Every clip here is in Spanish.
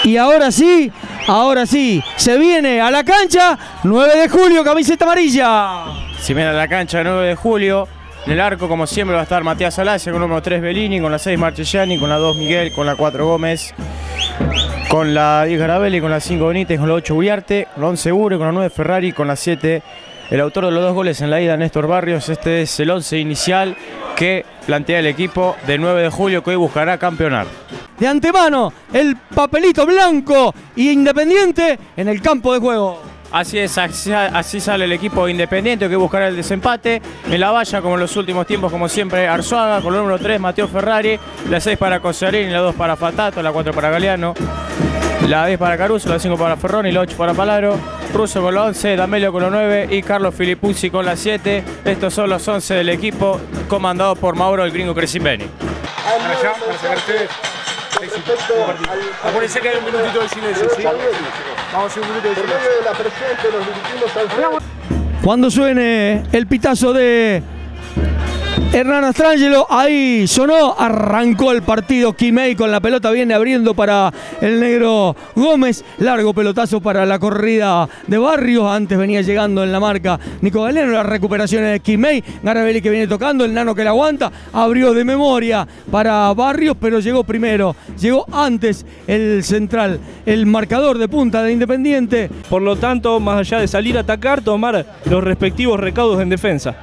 Y ahora sí, se viene a la cancha, 9 de julio, camiseta amarilla. Se viene a la cancha 9 de julio, en el arco como siempre va a estar Matías Alacia, con el número 3 Bellini, con la 6 Marchesani, con la 2 Miguel, con la 4 Gómez, con la 10 Garabelli, con la 5 Benítez, con la 8 Uriarte, con la 11 Ure, con la 9 Ferrari, con la 7 el autor de los 2 goles en la ida, Néstor Barrios. Este es el 11 inicial que plantea el equipo de 9 de julio que hoy buscará campeonar. De antemano, el papelito blanco y Independiente en el campo de juego. Así es, así sale el equipo Independiente que buscará el desempate. En la valla, como en los últimos tiempos, como siempre, Arzuaga, con el número 3 Mateo Ferrari, la 6 para Cosarini, la 2 para Fatato, la 4 para Galeano, la 10 para Caruso, la 5 para Ferroni, la 8 para Palaro, Russo con la 11, D'Amelio con la 9 y Carlos Filipuzzi con la 7. Estos son los 11 del equipo comandado por Mauro el Gringo Crescimbeni. Acuérdense que hay un minutito de silencio, ¿sí? Vamos a hacer un minuto de silencio. Cuando suene el pitazo de Hernán Astrangelo, ahí sonó, arrancó el partido. Quimei con la pelota viene abriendo para el negro Gómez. Largo pelotazo para la corrida de Barrios. Antes venía llegando en la marca Nico Galeano. Las recuperaciones de Quimei. Garabelli que viene tocando, el nano que la aguanta. Abrió de memoria para Barrios, pero llegó primero. Llegó antes el central, el marcador de punta de Independiente. Por lo tanto, más allá de salir a atacar, tomar los respectivos recaudos en defensa.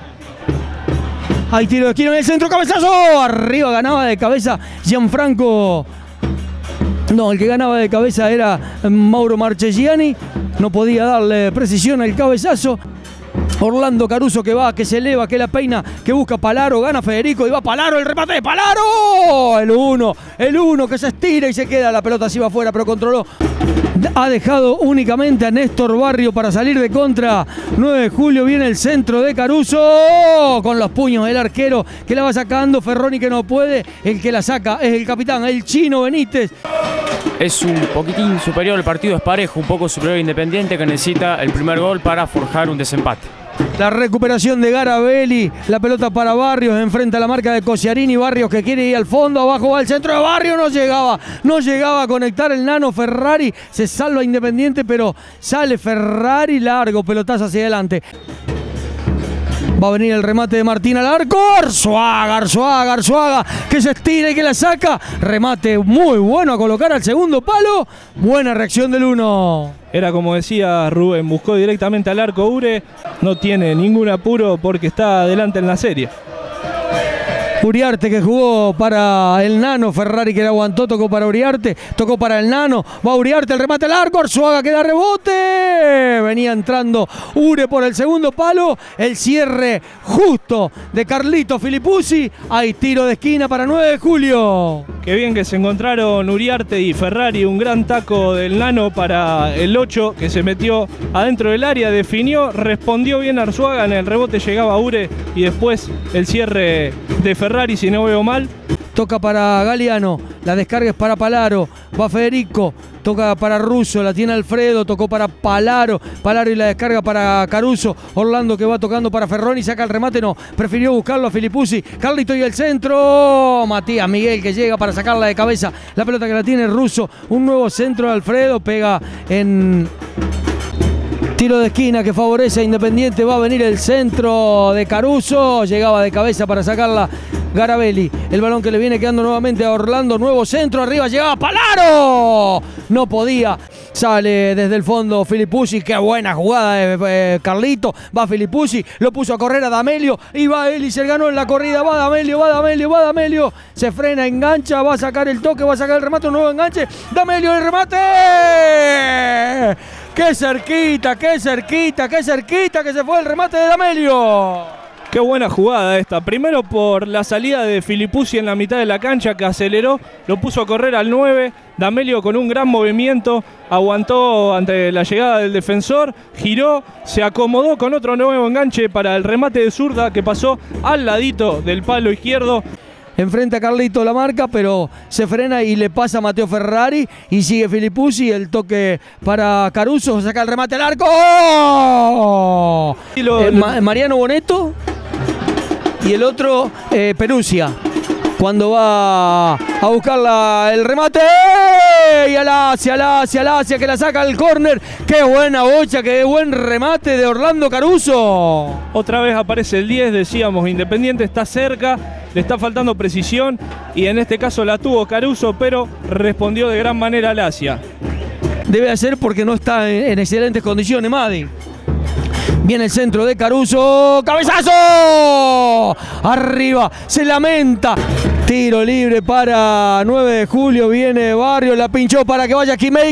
Hay tiro de esquina en el centro, cabezazo. Arriba ganaba de cabeza Gianfranco. No, el que ganaba de cabeza era Mauro Marchesani. No podía darle precisión al cabezazo. Orlando Caruso que va, que se eleva, que la peina, que busca Palaro, gana Federico y va Palaro, el remate de Palaro. El uno que se estira y se queda, la pelota así va afuera, pero controló. Ha dejado únicamente a Néstor Barrio para salir de contra. 9 de julio viene el centro de Caruso. Con los puños el arquero que la va sacando. Ferroni que no puede. El que la saca es el capitán, el chino Benítez. Es un poquitín superior, el partido es parejo, un poco superior Independiente que necesita el primer gol para forjar un desempate. La recuperación de Garabelli, la pelota para Barrios, enfrenta a la marca de Cosiarini, Barrios que quiere ir al fondo, abajo va el centro de Barrios, no llegaba a conectar el nano Ferrari, se salva Independiente, pero sale Ferrari, largo, pelotazo hacia adelante. Va a venir el remate de Martín al arco. Arzuaga, que se estira y que la saca. Remate muy bueno a colocar al segundo palo. Buena reacción del 1. Era como decía Rubén, buscó directamente al arco Ure. No tiene ningún apuro porque está adelante en la serie. Uriarte que jugó para el nano, Ferrari que la aguantó, tocó para Uriarte, tocó para el nano, va Uriarte, el remate al arco, Arzuaga que da rebote, venía entrando Ure por el segundo palo, el cierre justo de Carlito Filipuzzi, hay tiro de esquina para 9 de julio. Qué bien que se encontraron Uriarte y Ferrari, un gran taco del nano para el 8 que se metió adentro del área, definió, respondió bien Arzuaga, en el rebote llegaba Ure y después el cierre de Ferrari, si no veo mal. Toca para Galeano, la descarga es para Palaro, va Federico, toca para Russo, la tiene Alfredo, tocó para Palaro y la descarga para Caruso, Orlando que va tocando para Ferroni, saca el remate, no, prefirió buscarlo a Filipuzzi, Carlito y el centro, Matías Miguel que llega para sacarla de cabeza, la pelota que la tiene Russo, un nuevo centro de Alfredo, pega en... Tiro de esquina que favorece a Independiente, va a venir el centro de Caruso, llegaba de cabeza para sacarla Garabelli, el balón que le viene quedando nuevamente a Orlando, nuevo centro, arriba llegaba Palaro, no podía, sale desde el fondo Filipuzzi, qué buena jugada de Carlito, va Filipuzzi, lo puso a correr a D'Amelio, y va él y se ganó en la corrida, va D'Amelio, se frena, engancha, va a sacar el toque, va a sacar el remate, un nuevo enganche, D'Amelio el remate, ¡qué cerquita que se fue el remate de D'Amelio! Qué buena jugada esta. Primero por la salida de Filipuzzi en la mitad de la cancha que aceleró, lo puso a correr al 9. D'Amelio con un gran movimiento, aguantó ante la llegada del defensor, giró, se acomodó con otro nuevo enganche para el remate de zurda que pasó al ladito del palo izquierdo. Enfrenta a Carlito la marca, pero se frena y le pasa a Mateo Ferrari y sigue Filipuzzi, el toque para Caruso, saca el remate al arco. Mariano Boneto y el otro Perusia. Cuando va a buscar el remate y a la Lacia que la saca al córner. Qué buena bocha, qué buen remate de Orlando Caruso. Otra vez aparece el 10, decíamos, Independiente está cerca, le está faltando precisión y en este caso la tuvo Caruso, pero respondió de gran manera Lacia. Debe hacer porque no está en excelentes condiciones, Madi. Viene el centro de Caruso. ¡Cabezazo! Arriba, se lamenta. Tiro libre para 9 de julio. Viene Barrio, la pinchó para que vaya Quimei.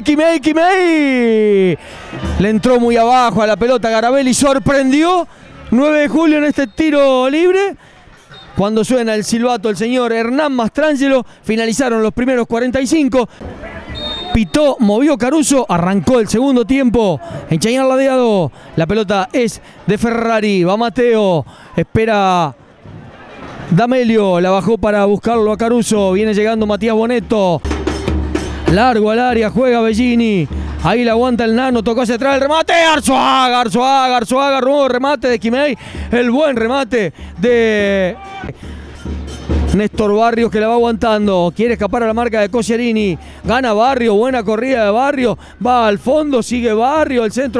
Le entró muy abajo a la pelota Garabelli. Sorprendió 9 de julio en este tiro libre. Cuando suena el silbato el señor Hernán Mastrangelo, finalizaron los primeros 45. Pitó, movió Caruso, arrancó el segundo tiempo. En Chañar Ladeado, la pelota es de Ferrari. Va Mateo, espera D'Amelio, la bajó para buscarlo a Caruso. Viene llegando Matías Boneto. Largo al área, juega Bellini. Ahí la aguanta el Nano, tocó hacia atrás el remate. Arzuaga, nuevo remate de Quimei. El buen remate de Néstor Barrios, que la va aguantando, quiere escapar a la marca de Cosiarini, gana Barrio, buena corrida de Barrio, va al fondo, sigue Barrio, el centro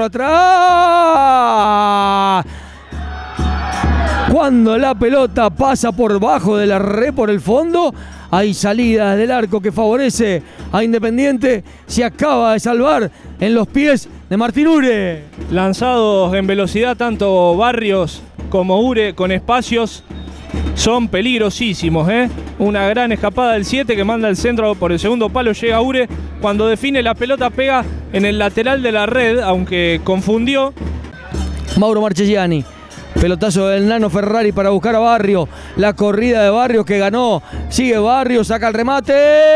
atrás. Cuando la pelota pasa por bajo de la red, por el fondo, hay salida del arco que favorece a Independiente, se acaba de salvar en los pies de Martín Ure. Lanzados en velocidad tanto Barrios como Ure con espacios. Son peligrosísimos, ¿eh? Una gran escapada del 7 que manda el centro por el segundo palo, llega Ure. Cuando define la pelota pega en el lateral de la red, aunque confundió. Mauro Marchegiani, pelotazo del Nano Ferrari para buscar a Barrio. La corrida de Barrio que ganó, sigue Barrio, saca el remate.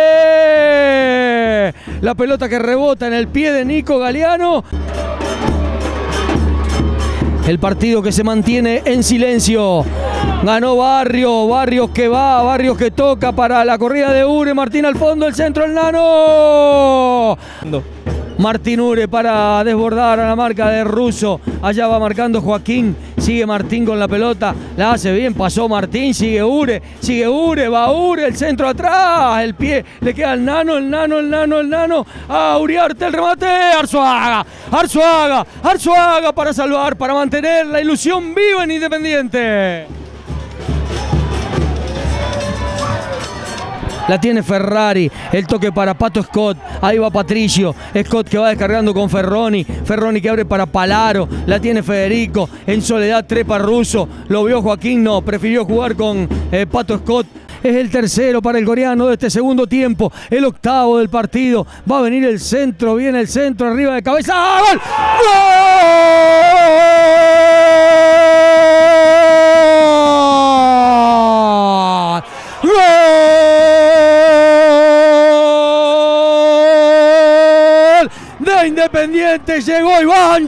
La pelota que rebota en el pie de Nico Galeano. El partido que se mantiene en silencio. Ganó Barrio, Barrios que va, Barrios que toca para la corrida de Ure. Martín al fondo, el centro, el Nano. Martín Ure para desbordar a la marca de Russo. Allá va marcando Joaquín. Sigue Martín con la pelota. La hace bien, pasó Martín. Sigue Ure, va Ure. El centro atrás. El pie le queda al Nano, el Nano. A Uriarte el remate. Arzuaga para salvar, para mantener la ilusión viva en Independiente. La tiene Ferrari, el toque para Pato Scott, ahí va Patricio, Scott que va descargando con Ferroni que abre para Palaro, la tiene Federico, en soledad trepa Russo, lo vio Joaquín, no, prefirió jugar con Pato Scott. Es el tercero para el coreano de este segundo tiempo, el octavo del partido, va a venir el centro, viene el centro, arriba de cabeza, ¡gol! ¡Gol! De Independiente, llegó Iván,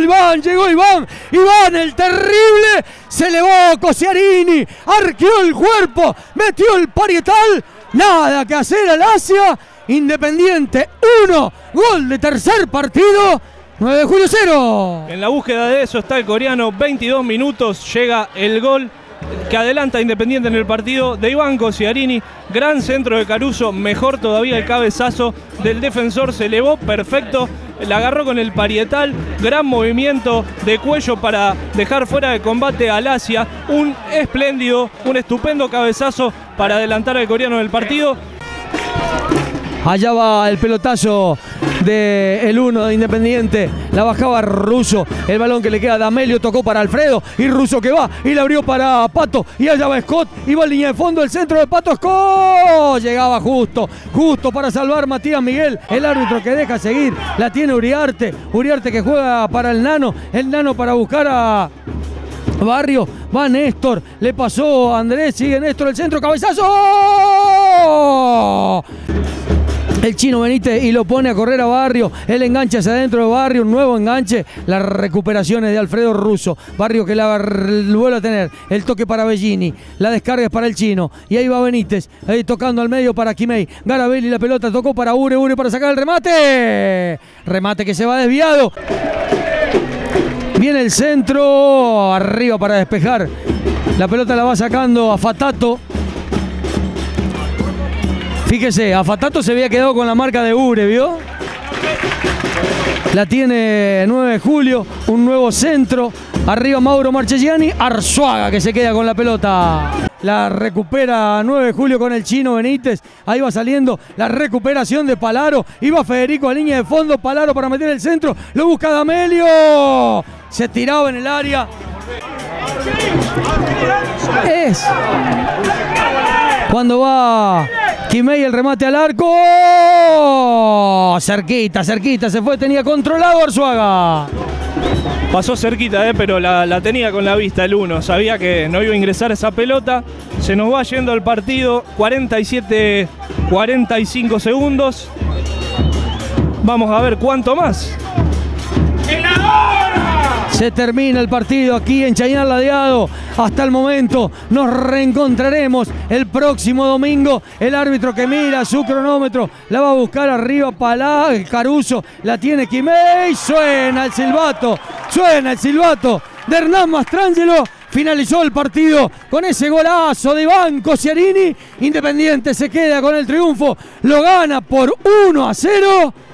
el terrible, se elevó Cosiarini, arqueó el cuerpo, metió el parietal, nada que hacer al Asia. Independiente 1, gol de tercer partido, 9 de julio 0. En la búsqueda de eso está el coreano, 22 minutos, llega el gol que adelanta a Independiente en el partido de Iván Cosiarini. Gran centro de Caruso, mejor todavía el cabezazo del defensor, se elevó perfecto, la agarró con el parietal, gran movimiento de cuello para dejar fuera de combate a Lacia, un estupendo cabezazo para adelantar al coreano del partido. Allá va el pelotazo del 1 de Independiente. La bajaba Russo. El balón que le queda a D'Amelio tocó para Alfredo. Y Russo que va y la abrió para Pato. Y allá va Scott. Y va en línea de fondo el centro de Pato Scott. Llegaba justo para salvar Matías Miguel. El árbitro que deja seguir. La tiene Uriarte. Uriarte que juega para el Nano. El Nano para buscar a Barrio. Va Néstor. Le pasó a Andrés. Sigue Néstor el centro. ¡Cabezazo! El Chino Benítez y lo pone a correr a Barrio. El enganche hacia adentro de Barrio. Un nuevo enganche. Las recuperaciones de Alfredo Russo. Barrio que la vuelve a tener. El toque para Bellini. La descarga es para el Chino. Y ahí va Benítez. Ahí tocando al medio para Quimei. Garabelli la pelota tocó para Ure para sacar el remate. Remate que se va desviado. Viene el centro. Arriba para despejar. La pelota la va sacando a Fatato. Fíjese, a Fatato se había quedado con la marca de Ure, ¿vio? La tiene 9 de julio, un nuevo centro. Arriba Mauro Marchegiani, Arzuaga que se queda con la pelota. La recupera 9 de julio con el chino Benítez. Ahí va saliendo la recuperación de Palaro. Iba Federico a línea de fondo. Palaro para meter el centro. Lo busca D'Amelio. Se tiraba en el área. Es cuando va Quimei el remate al arco. ¡Oh! Cerquita, cerquita. Se fue, tenía controlado Arzuaga. Pasó cerquita, pero la tenía con la vista el 1. Sabía que no iba a ingresar esa pelota. Se nos va yendo el partido. 45 segundos. Vamos a ver cuánto más. Se termina el partido aquí en Chañar Ladeado. Hasta el momento nos reencontraremos el próximo domingo. El árbitro que mira su cronómetro la va a buscar arriba Caruso. La tiene Quimei. Suena el silbato de Hernán Mastrangelo. Finalizó el partido con ese golazo de Banco Ciarini. Independiente se queda con el triunfo. Lo gana por 1-0.